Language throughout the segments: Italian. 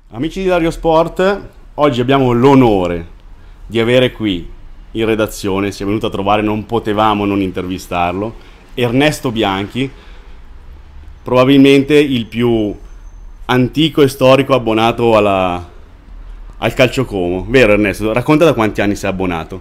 Amici di Dario Sport, oggi abbiamo l'onore di avere qui in redazione, si è venuto a trovare, non potevamo non intervistarlo, Ernesto Bianchi, probabilmente il più antico e storico abbonato al Calcio Como. Vero Ernesto? Racconta da quanti anni sei abbonato.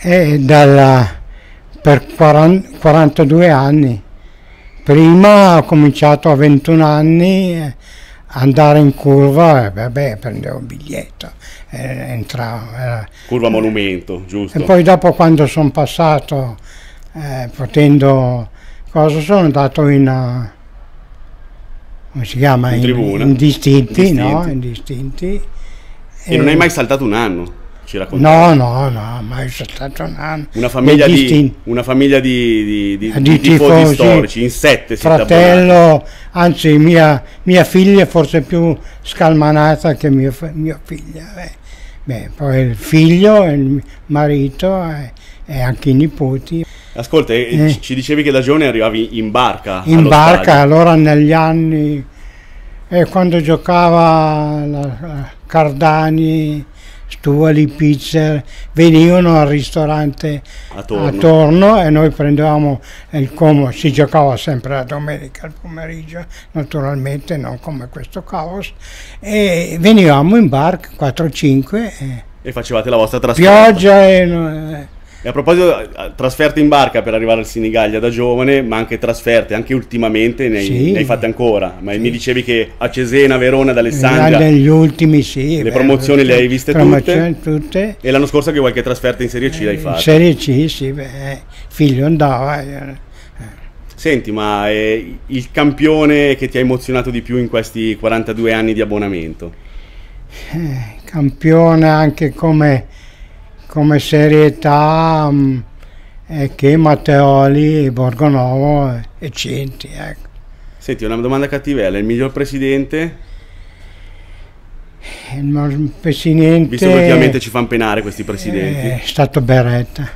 Per 42 anni. Prima ho cominciato a 21 anni, andare in curva, prendevo un biglietto, entravo. Curva Monumento, giusto? E poi dopo, quando sono passato, sono andato in, come si chiama? In tribuna? In distinti, no? In distinti. E non hai mai saltato un anno? Ci raccontavi? No, mai saltato un anno. Una famiglia di tifosi storici, in 7 siete fratello, abbonati. Anzi mia figlia è forse più scalmanata che mia figlia. Poi il figlio, il marito e anche i nipoti. Ascolta, ci dicevi che da giovane arrivavi in barca. In barca, stadio. Allora negli anni, quando giocava la Cardani, Stuoli, Pizzer, venivano al ristorante attorno e noi prendevamo il Como. Si giocava sempre la domenica al pomeriggio, naturalmente non come questo caos, e venivamo in barca 4-5 e facevate la vostra trasferta. Pioggia e a proposito, trasferte in barca per arrivare al Sinigaglia da giovane, ma anche trasferte, anche ultimamente ne hai fatte ancora. Ma mi dicevi che a Cesena, Verona, ad Alessandria, negli ultimi le promozioni le hai viste tutte. E l'anno scorso che qualche trasferta in Serie C l'hai fatta. In Serie C, sì, figlio andava. Senti, ma il campione che ti ha emozionato di più in questi 42 anni di abbonamento? Campione anche come serietà, che Matteoli, Borgonovo e Centi, ecco. Senti, una domanda cattivella, il miglior presidente? Il presidente, visto che ultimamente ci fanno penare questi presidenti, è stato Beretta.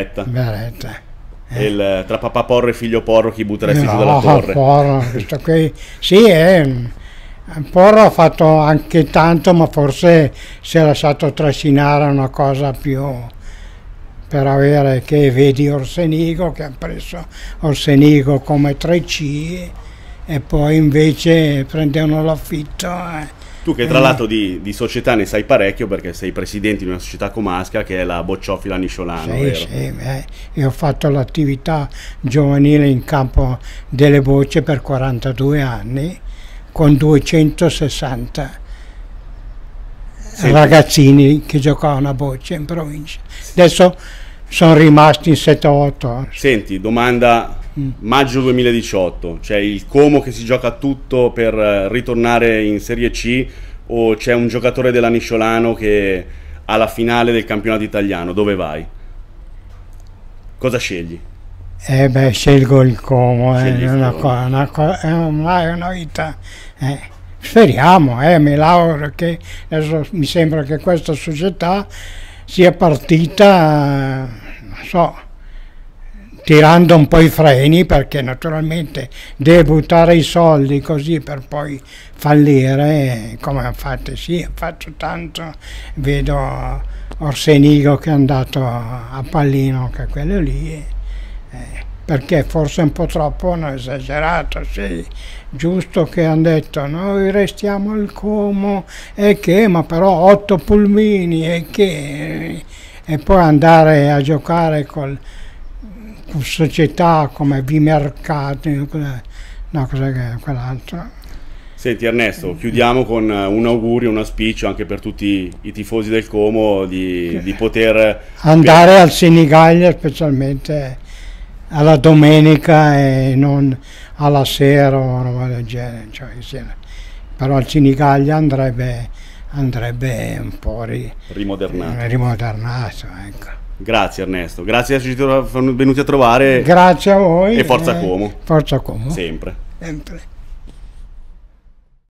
Tra papà Porro e figlio Porro, chi butteresti giù dalla torre? Porro, sì, Porro ha fatto anche tanto, ma forse si è lasciato trascinare una cosa più per avere, che vedi Orsenigo, che ha preso Orsenigo come 3C e poi invece prendevano l'affitto. Tu che tra l'altro di società ne sai parecchio, perché sei presidente di una società comasca che è la Bocciofila Nisciolano, vero? Sì, io ho fatto l'attività giovanile in campo delle bocce per 42 anni, con 260 ragazzini che giocavano a bocce in provincia. Adesso sono rimasti in 7-8. Senti, domanda, maggio 2018, c'è il Como che si gioca tutto per ritornare in Serie C, o c'è un giocatore della Nisciolano che ha la finale del campionato italiano? Dove vai? Cosa scegli? Scelgo il Como, è una vita. Speriamo, mi lauro che adesso mi sembra che questa società sia partita, non so, tirando un po' i freni, perché naturalmente deve buttare i soldi così per poi fallire, come ha fatto. Sì, ha fatto tanto, vedo Orsenigo che è andato a pallino, che è quello lì. Perché forse un po' troppo hanno esagerato, sì, giusto che hanno detto noi restiamo al Como ma però 8 pulmini e poi andare a giocare con società come Vimercato, no, cos'è che è quell'altro. Senti Ernesto, chiudiamo con un augurio, un auspicio anche per tutti i tifosi del Como di poter andare al Sinigaglia, specialmente alla domenica e non alla sera o roba del genere, però al Sinigaglia andrebbe un po' rimodernato, ecco. Grazie Ernesto, grazie di esserci venuti a trovare. Grazie a voi. E forza Como. Forza Como. Sempre.